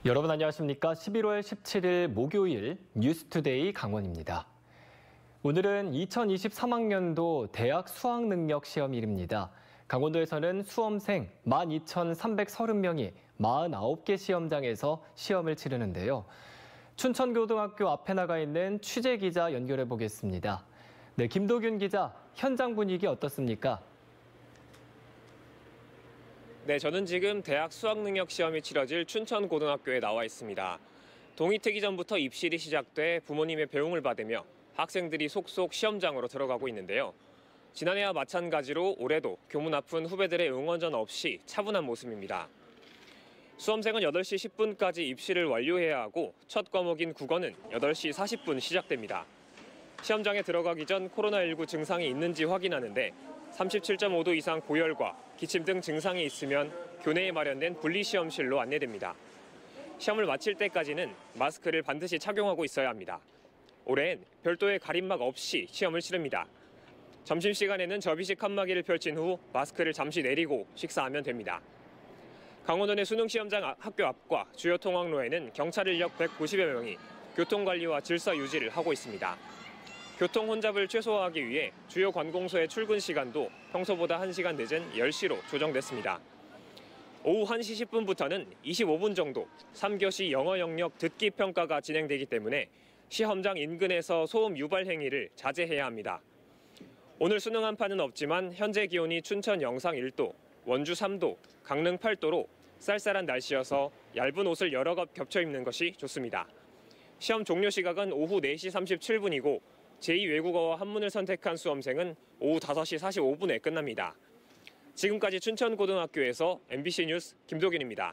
여러분 안녕하십니까? 11월 17일 목요일 뉴스투데이 강원입니다. 오늘은 2023학년도 대학 수학능력시험일입니다. 강원도에서는 수험생 12,330명이 49개 시험장에서 시험을 치르는데요. 춘천고등학교 앞에 나가 있는 취재기자 연결해 보겠습니다. 네, 김도균 기자, 현장 분위기 어떻습니까? 네, 저는 지금 대학 수학능력 시험이 치러질 춘천고등학교에 나와 있습니다. 동이 트기 전부터 입실이 시작돼 부모님의 배웅을 받으며 학생들이 속속 시험장으로 들어가고 있는데요. 지난해와 마찬가지로 올해도 교문 앞은 후배들의 응원전 없이 차분한 모습입니다. 수험생은 8시 10분까지 입실을 완료해야 하고 첫 과목인 국어는 8시 40분 시작됩니다. 시험장에 들어가기 전 코로나19 증상이 있는지 확인하는데 37.5도 이상 고열과 기침 등 증상이 있으면 교내에 마련된 분리시험실로 안내됩니다. 시험을 마칠 때까지는 마스크를 반드시 착용하고 있어야 합니다. 올해는 별도의 가림막 없이 시험을 치릅니다. 점심시간에는 접이식 칸막이를 펼친 후 마스크를 잠시 내리고 식사하면 됩니다. 강원도 내 수능시험장 학교 앞과 주요 통학로에는 경찰 인력 190여 명이 교통관리와 질서 유지를 하고 있습니다. 교통 혼잡을 최소화하기 위해 주요 관공서의 출근 시간도 평소보다 1시간 늦은 10시로 조정됐습니다. 오후 1시 10분부터는 25분 정도 3교시 영어 영역 듣기 평가가 진행되기 때문에 시험장 인근에서 소음 유발 행위를 자제해야 합니다. 오늘 수능 한파는 없지만 현재 기온이 춘천 영상 1도, 원주 3도, 강릉 8도로 쌀쌀한 날씨여서 얇은 옷을 여러 겹 겹쳐 입는 것이 좋습니다. 시험 종료 시각은 오후 4시 37분이고 제2외국어와 한문을 선택한 수험생은 오후 5시 45분에 끝납니다. 지금까지 춘천고등학교에서 MBC 뉴스 김도균입니다.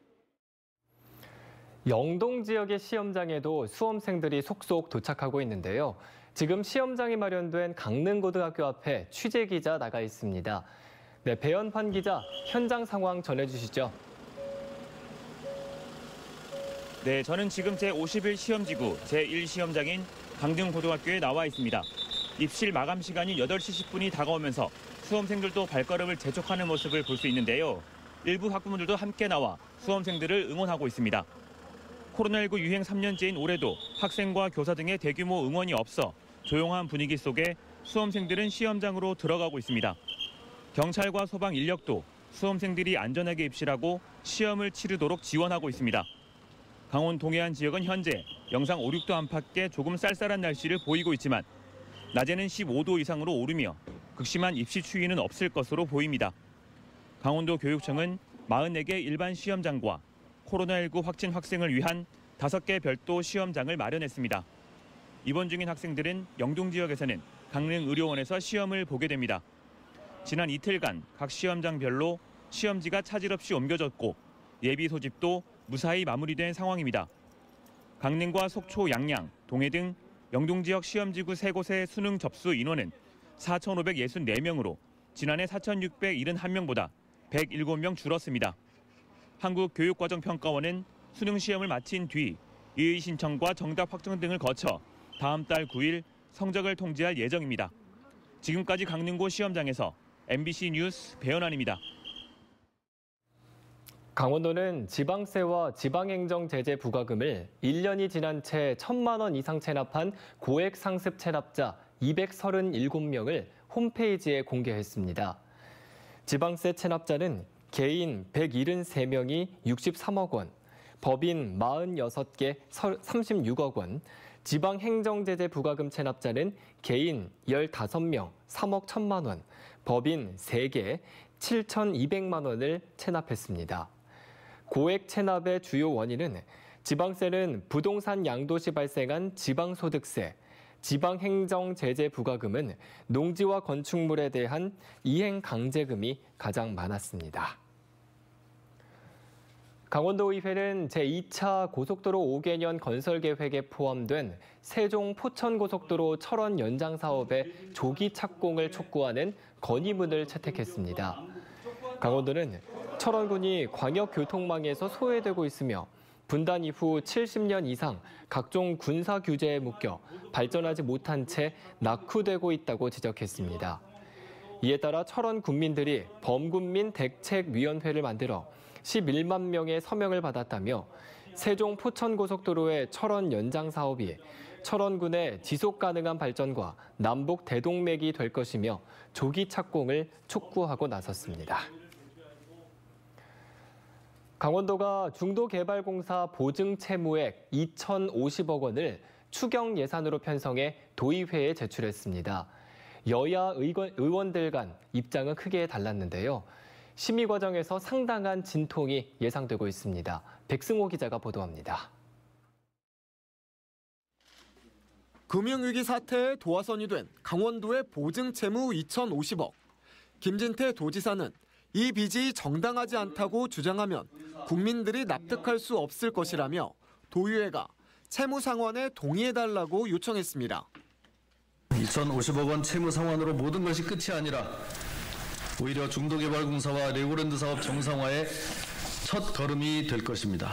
영동 지역의 시험장에도 수험생들이 속속 도착하고 있는데요. 지금 시험장이 마련된 강릉고등학교 앞에 취재기자 나가 있습니다. 네, 배연판 기자, 현장 상황 전해주시죠. 네, 저는 지금 제51 시험지구 제1시험장인 강릉고등학교에 나와 있습니다. 입실 마감 시간이 8시 10분이 다가오면서 수험생들도 발걸음을 재촉하는 모습을 볼 수 있는데요. 일부 학부모들도 함께 나와 수험생들을 응원하고 있습니다. 코로나19 유행 3년째인 올해도 학생과 교사 등의 대규모 응원이 없어 조용한 분위기 속에 수험생들은 시험장으로 들어가고 있습니다. 경찰과 소방 인력도 수험생들이 안전하게 입실하고 시험을 치르도록 지원하고 있습니다. 강원 동해안 지역은 현재 영상 5, 6도 안팎의 조금 쌀쌀한 날씨를 보이고 있지만 낮에는 15도 이상으로 오르며 극심한 입시 추위는 없을 것으로 보입니다. 강원도 교육청은 44개 일반 시험장과 코로나19 확진 학생을 위한 5개 별도 시험장을 마련했습니다. 입원 중인 학생들은 영동 지역에서는 강릉의료원에서 시험을 보게 됩니다. 지난 이틀간 각 시험장별로 시험지가 차질 없이 옮겨졌고 예비 소집도 무사히 마무리된 상황입니다. 강릉과 속초, 양양, 동해 등 영동 지역 시험지구 3곳의 수능 접수 인원은 4,564명으로 지난해 4,671명보다 107명 줄었습니다. 한국교육과정평가원은 수능 시험을 마친 뒤 이의 신청과 정답 확정 등을 거쳐 다음 달 9일 성적을 통지할 예정입니다. 지금까지 강릉고 시험장에서 MBC 뉴스 배연환입니다. 강원도는 지방세와 지방행정 제재 부과금을 1년이 지난 채 1,000만 원 이상 체납한 고액 상습 체납자 237명을 홈페이지에 공개했습니다. 지방세 체납자는 개인 173명이 63억 원, 법인 46개 36억 원, 지방행정제재 부과금 체납자는 개인 15명 3억 1천만 원, 법인 3개 7,200만 원을 체납했습니다. 고액 체납의 주요 원인은 지방세는 부동산 양도시 발생한 지방소득세, 지방행정제재 부과금은 농지와 건축물에 대한 이행강제금이 가장 많았습니다. 강원도의회는 제2차 고속도로 5개년 건설 계획에 포함된 세종 포천고속도로 철원 연장 사업의 조기 착공을 촉구하는 건의문을 채택했습니다. 강원도는 철원군이 광역교통망에서 소외되고 있으며 분단 이후 70년 이상 각종 군사 규제에 묶여 발전하지 못한 채 낙후되고 있다고 지적했습니다. 이에 따라 철원 군민들이 범군민 대책위원회를 만들어 11만 명의 서명을 받았다며 세종 포천고속도로의 철원 연장 사업이 철원군의 지속 가능한 발전과 남북 대동맥이 될 것이며 조기 착공을 촉구하고 나섰습니다. 강원도가 중도개발공사 보증 채무액 2,050억 원을 추경 예산으로 편성해 도의회에 제출했습니다. 여야 의원들 간 입장은 크게 달랐는데요. 심의 과정에서 상당한 진통이 예상되고 있습니다. 백승호 기자가 보도합니다. 금융위기 사태에 도화선이 된 강원도의 보증 채무 2,050억. 김진태 도지사는 이 빚이 정당하지 않다고 주장하면 국민들이 납득할 수 없을 것이라며 도의회가 채무 상환에 동의해달라고 요청했습니다. 2,050억 원 채무 상환으로 모든 것이 끝이 아니라 오히려 중도개발공사와 레고랜드 사업 정상화의 첫 걸음이 될 것입니다.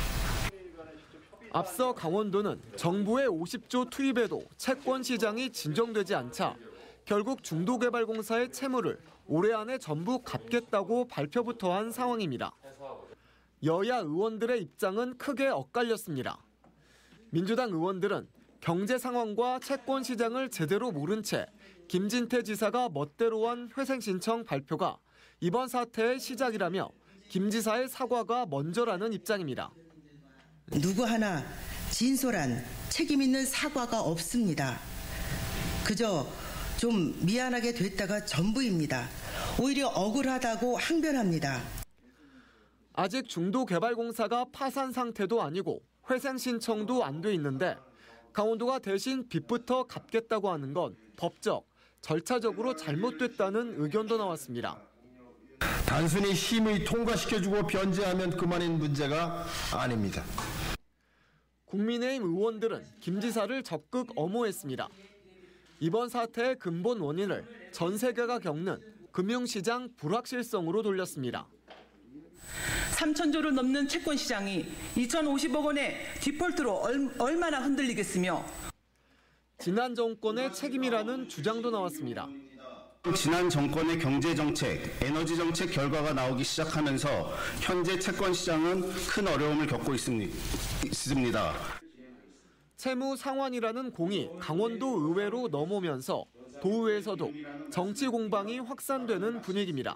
앞서 강원도는 정부의 50조 투입에도 채권 시장이 진정되지 않자 결국 중도개발공사의 채무를 올해 안에 전부 갚겠다고 발표부터 한 상황입니다. 여야 의원들의 입장은 크게 엇갈렸습니다. 민주당 의원들은 경제 상황과 채권 시장을 제대로 모른 채 김진태 지사가 멋대로 한 회생 신청 발표가 이번 사태의 시작이라며 김 지사의 사과가 먼저라는 입장입니다. 누구 하나 진솔한 책임 있는 사과가 없습니다. 그저 좀 미안하게 됐다가 전부입니다. 오히려 억울하다고 항변합니다. 아직 중도개발공사가 파산 상태도 아니고 회생 신청도 안 돼 있는데 강원도가 대신 빚부터 갚겠다고 하는 건 법적, 절차적으로 잘못됐다는 의견도 나왔습니다. 단순히 심의 통과시켜주고 변제하면 그만인 문제가 아닙니다. 국민의힘 의원들은 김 지사를 적극 엄호했습니다. 이번 사태의 근본 원인을 전 세계가 겪는 금융시장 불확실성으로 돌렸습니다. 3,000조를 넘는 채권 시장이 2,050억 원의 디폴트로 얼마나 흔들리겠으며 지난 정권의 책임이라는 주장도 나왔습니다. 지난 정권의 경제정책, 에너지정책 결과가 나오기 시작하면서 현재 채권 시장은 큰 어려움을 겪고 있습니다. 채무 상환이라는 공이 강원도 의회로 넘어오면서 도의회에서도 정치 공방이 확산되는 분위기입니다.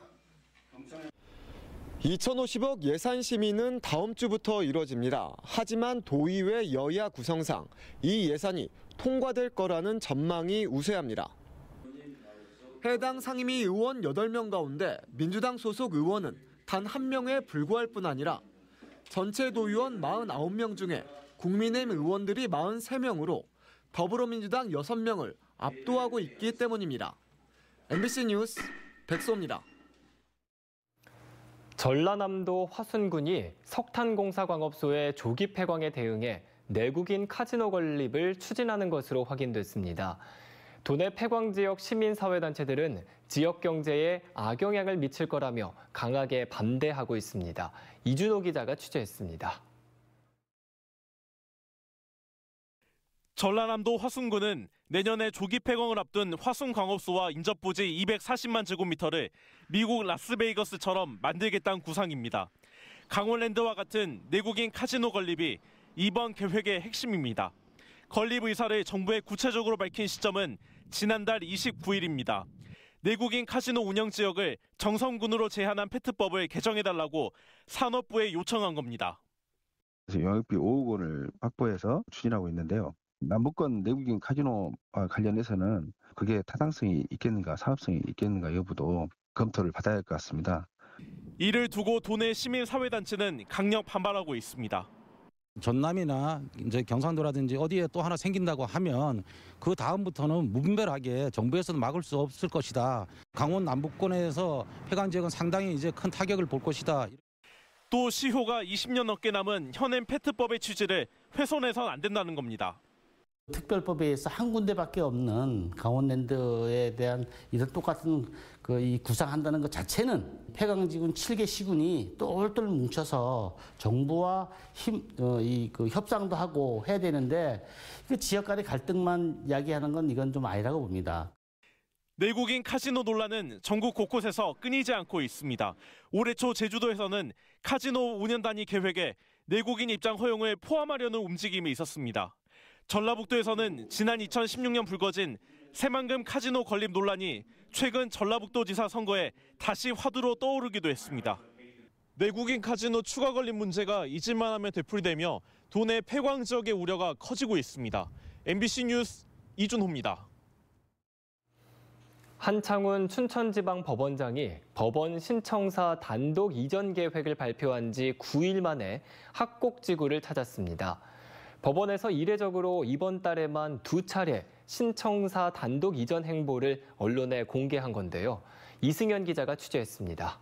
2,050억 예산 심의는 다음 주부터 이뤄집니다. 하지만 도의회 여야 구성상 이 예산이 통과될 거라는 전망이 우세합니다. 해당 상임위 의원 8명 가운데 민주당 소속 의원은 단 1명에 불과할 뿐 아니라 전체 도의원 49명 중에 국민의힘 의원들이 43명으로 더불어민주당 6명을 압도하고 있기 때문입니다. MBC 뉴스 백소입니다. 전라남도 화순군이 석탄공사광업소의 조기 폐광에 대응해 내국인 카지노 건립을 추진하는 것으로 확인됐습니다. 도내 폐광 지역 시민사회단체들은 지역 경제에 악영향을 미칠 거라며 강하게 반대하고 있습니다. 이준호 기자가 취재했습니다. 전라남도 화순군은 내년에 조기 폐광을 앞둔 화순광업소와 인접부지 240만 제곱미터를 미국 라스베이거스처럼 만들겠다는 구상입니다. 강원랜드와 같은 내국인 카지노 건립이 이번 계획의 핵심입니다. 건립 의사를 정부에 구체적으로 밝힌 시점은 지난달 29일입니다. 내국인 카지노 운영 지역을 정선군으로 제한한 페트법을 개정해달라고 산업부에 요청한 겁니다. 영업비 5억 원을 확보해서 추진하고 있는데요. 남북권 내국인 카지노와 관련해서는 그게 타당성이 있겠는가, 사업성이 있겠는가 여부도 검토를 받아야 할 것 같습니다. 이를 두고 도내 시민사회단체는 강력 반발하고 있습니다. 전남이나 이제 경상도라든지 어디에 또 하나 생긴다고 하면 그 다음부터는 무분별하게 정부에서도 막을 수 없을 것이다. 강원 남북권에서 폐광 지역은 상당히 이제 큰 타격을 볼 것이다. 또 시효가 20년 넘게 남은 현행 페트법의 취지를 훼손해서는 안 된다는 겁니다. 특별법에 의해서 한 군데밖에 없는 강원랜드에 대한 이런 똑같은 이 구상한다는 것 자체는 폐광지군 7개 시군이 똘똘 뭉쳐서 정부와 협상도 하고 해야 되는데 그 지역 간의 갈등만 이야기하는 건 이건 좀 아니라고 봅니다. 내국인 카지노 논란은 전국 곳곳에서 끊이지 않고 있습니다. 올해 초 제주도에서는 카지노 운영 단위 계획에 내국인 입장 허용을 포함하려는 움직임이 있었습니다. 전라북도에서는 지난 2016년 불거진 새만금 카지노 건립 논란이 최근 전라북도지사 선거에 다시 화두로 떠오르기도 했습니다. 내국인 카지노 추가 건립 문제가 잊을만 하면 되풀이되며 도내 폐광 지역의 우려가 커지고 있습니다. MBC 뉴스 이준호입니다. 한창훈 춘천지방법원장이 법원 신청사 단독 이전 계획을 발표한 지 9일 만에 학곡지구를 찾았습니다. 법원에서 이례적으로 이번 달에만 2차례 신청사 단독 이전 행보를 언론에 공개한 건데요. 이승현 기자가 취재했습니다.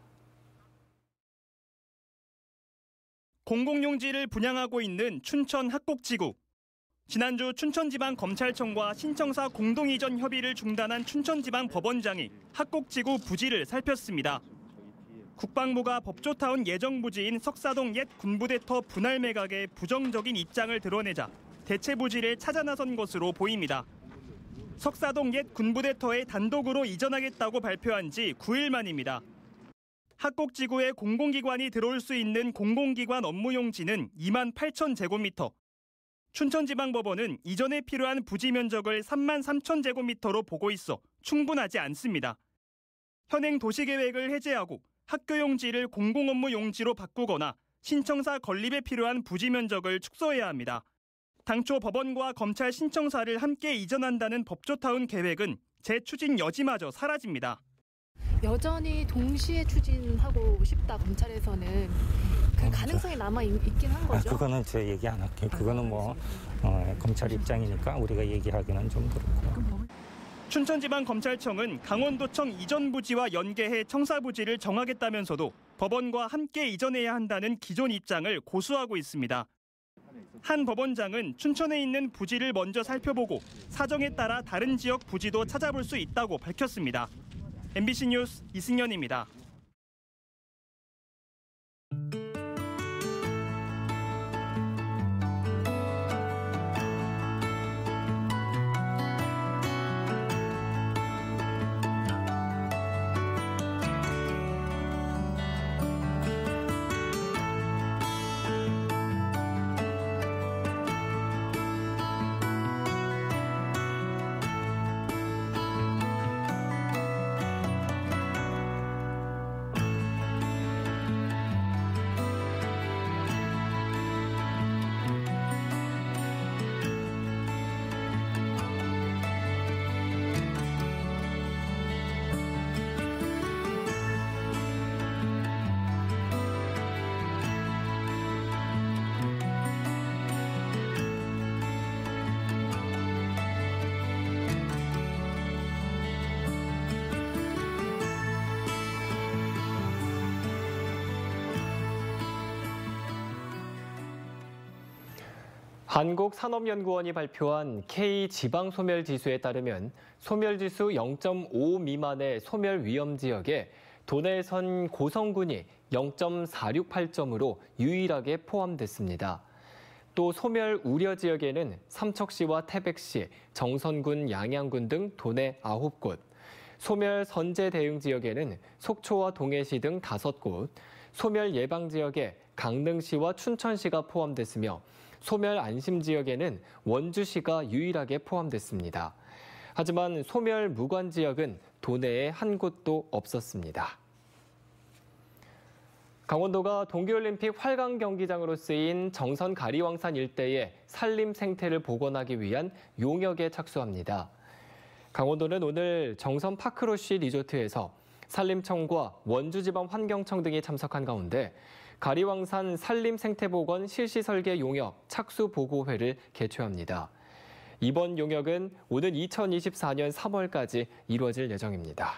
공공용지를 분양하고 있는 춘천 학곡지구. 지난주 춘천지방검찰청과 신청사 공동이전 협의를 중단한 춘천지방법원장이 학곡지구 부지를 살폈습니다. 국방부가 법조타운 예정 부지인 석사동 옛 군부대터 분할 매각에 부정적인 입장을 드러내자 대체 부지를 찾아 나선 것으로 보입니다. 석사동 옛 군부대터에 단독으로 이전하겠다고 발표한 지 9일 만입니다. 학곡지구에 공공기관이 들어올 수 있는 공공기관 업무용지는 2만 8천 제곱미터. 춘천지방법원은 이전에 필요한 부지 면적을 3만 3천 제곱미터로 보고 있어 충분하지 않습니다. 현행 도시계획을 해제하고 학교용지를 공공업무용지로 바꾸거나 신청사 건립에 필요한 부지 면적을 축소해야 합니다. 당초 법원과 검찰 신청사를 함께 이전한다는 법조타운 계획은 재추진 여지마저 사라집니다. 여전히 동시에 추진하고 싶다, 검찰에서는. 그 가능성이 남아있긴 한 거죠? 그거는 저 얘기 안 할게요. 그거는 검찰 입장이니까 우리가 얘기하기는 좀 그렇고. 춘천지방검찰청은 강원도청 이전 부지와 연계해 청사 부지를 정하겠다면서도 법원과 함께 이전해야 한다는 기존 입장을 고수하고 있습니다. 한 법원장은 춘천에 있는 부지를 먼저 살펴보고 사정에 따라 다른 지역 부지도 찾아볼 수 있다고 밝혔습니다. MBC 뉴스 이승현입니다. 한국산업연구원이 발표한 K지방소멸지수에 따르면 소멸지수 0.5 미만의 소멸 위험 지역에 도내선 고성군이 0.468점으로 유일하게 포함됐습니다. 또 소멸 우려 지역에는 삼척시와 태백시, 정선군, 양양군 등 도내 9곳, 소멸 선제 대응 지역에는 속초와 동해시 등 5곳, 소멸 예방 지역에 강릉시와 춘천시가 포함됐으며 소멸 안심 지역에는 원주시가 유일하게 포함됐습니다. 하지만 소멸 무관 지역은 도내에 한 곳도 없었습니다. 강원도가 동계올림픽 활강 경기장으로 쓰인 정선 가리왕산 일대의 산림 생태를 복원하기 위한 용역에 착수합니다. 강원도는 오늘 정선 파크로쉬 리조트에서 산림청과 원주지방환경청 등이 참석한 가운데 가리왕산 산림 생태복원 실시 설계 용역 착수 보고회를 개최합니다. 이번 용역은 오는 2024년 3월까지 이루어질 예정입니다.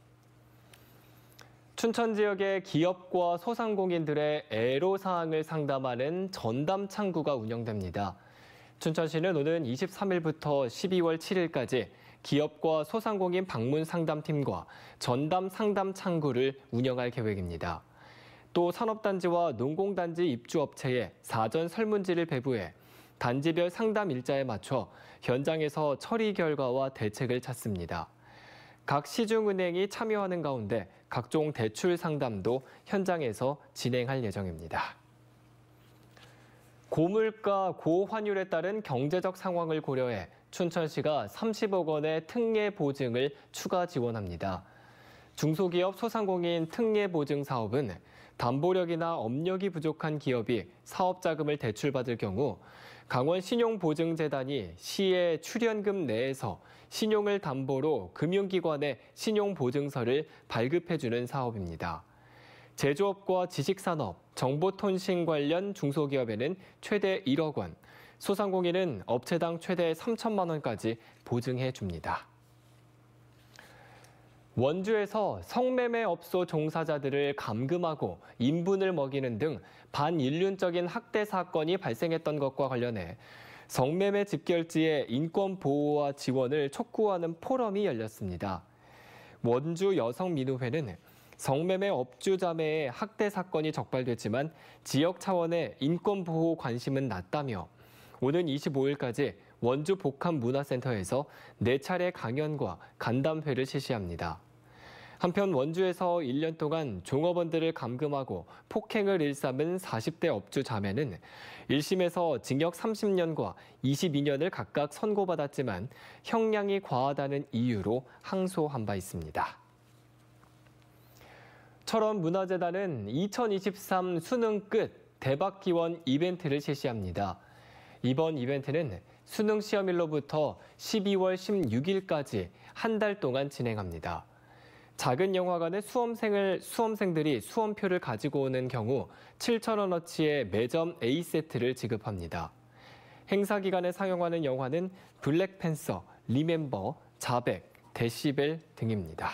춘천 지역의 기업과 소상공인들의 애로사항을 상담하는 전담 창구가 운영됩니다. 춘천시는 오는 23일부터 12월 7일까지 기업과 소상공인 방문 상담팀과 전담 상담 창구를 운영할 계획입니다. 또 산업단지와 농공단지 입주업체에 사전 설문지를 배부해 단지별 상담 일자에 맞춰 현장에서 처리 결과와 대책을 찾습니다. 각 시중은행이 참여하는 가운데 각종 대출 상담도 현장에서 진행할 예정입니다. 고물가, 고환율에 따른 경제적 상황을 고려해 춘천시가 30억 원의 특례 보증을 추가 지원합니다. 중소기업 소상공인 특례 보증 사업은 담보력이나 업력이 부족한 기업이 사업 자금을 대출받을 경우 강원신용보증재단이 시의 출연금 내에서 신용을 담보로 금융기관에 신용보증서를 발급해주는 사업입니다. 제조업과 지식산업, 정보통신 관련 중소기업에는 최대 1억 원, 소상공인은 업체당 최대 3천만 원까지 보증해 줍니다. 원주에서 성매매업소 종사자들을 감금하고 인분을 먹이는 등 반인륜적인 학대 사건이 발생했던 것과 관련해 성매매 집결지의 인권 보호와 지원을 촉구하는 포럼이 열렸습니다. 원주 여성민우회는 성매매 업주 자매의 학대 사건이 적발됐지만 지역 차원의 인권 보호 관심은 낮다며 오는 25일까지 원주 복합문화센터에서 4차례 강연과 간담회를 실시합니다. 한편 원주에서 1년 동안 종업원들을 감금하고 폭행을 일삼은 40대 업주 자매는 1심에서 징역 30년과 22년을 각각 선고받았지만 형량이 과하다는 이유로 항소한 바 있습니다. 철원문화재단은 2023 수능 끝 대박 기원 이벤트를 실시합니다. 이번 이벤트는 수능 시험일로부터 12월 16일까지 한 달 동안 진행합니다. 작은 영화관의 수험생들이 수험표를 가지고 오는 경우 7,000원어치의 매점 A세트를 지급합니다. 행사 기간에 상영하는 영화는 블랙팬서, 리멤버, 자백, 데시벨 등입니다.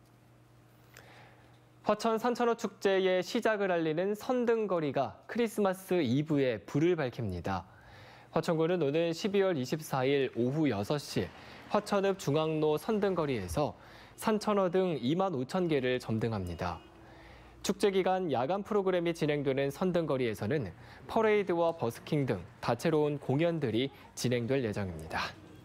화천 산천어 축제의 시작을 알리는 선등거리가 크리스마스 이브에 불을 밝힙니다. 화천군은 오는 12월 24일 오후 6시 화천읍 중앙로 선등거리에서 산천어 등 2만 5천 개를 점등합니다. 축제 기간 야간 프로그램이 진행되는 선등거리에서는 퍼레이드와 버스킹 등 다채로운 공연들이 진행될 예정입니다.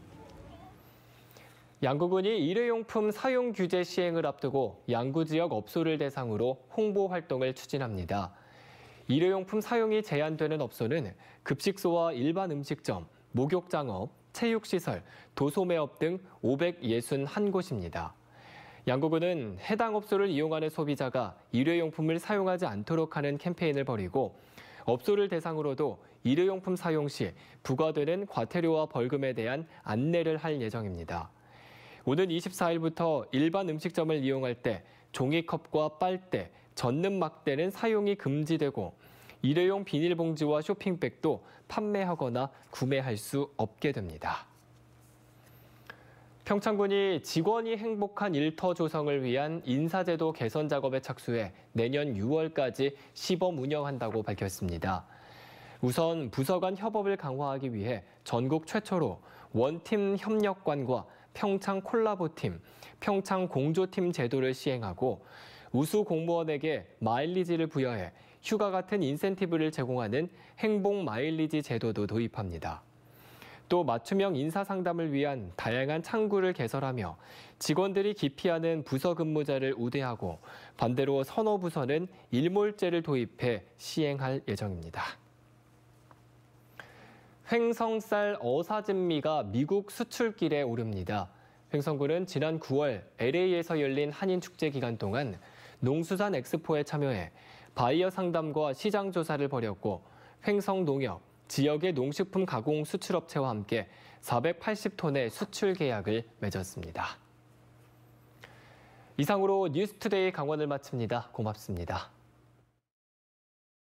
양구군이 일회용품 사용 규제 시행을 앞두고 양구 지역 업소를 대상으로 홍보 활동을 추진합니다. 일회용품 사용이 제한되는 업소는 급식소와 일반 음식점, 목욕장업, 체육시설, 도소매업 등 561곳입니다. 양구군은 해당 업소를 이용하는 소비자가 일회용품을 사용하지 않도록 하는 캠페인을 벌이고 업소를 대상으로도 일회용품 사용 시 부과되는 과태료와 벌금에 대한 안내를 할 예정입니다. 오는 24일부터 일반 음식점을 이용할 때 종이컵과 빨대, 젓는 막대는 사용이 금지되고 일회용 비닐봉지와 쇼핑백도 판매하거나 구매할 수 없게 됩니다. 평창군이 직원이 행복한 일터 조성을 위한 인사제도 개선 작업에 착수해 내년 6월까지 시범 운영한다고 밝혔습니다. 우선 부서 간 협업을 강화하기 위해 전국 최초로 원팀 협력관과 평창 콜라보팀, 평창 공조팀 제도를 시행하고 우수 공무원에게 마일리지를 부여해 휴가 같은 인센티브를 제공하는 행복 마일리지 제도도 도입합니다. 또 맞춤형 인사상담을 위한 다양한 창구를 개설하며 직원들이 기피하는 부서 근무자를 우대하고 반대로 선호 부서는 일몰제를 도입해 시행할 예정입니다. 횡성쌀 어사진미가 미국 수출길에 오릅니다. 횡성군은 지난 9월 LA에서 열린 한인축제 기간 동안 농수산 엑스포에 참여해 바이어 상담과 시장 조사를 벌였고 횡성농협, 지역의 농식품 가공 수출업체와 함께 480톤의 수출 계약을 맺었습니다. 이상으로 뉴스투데이 강원을 마칩니다. 고맙습니다.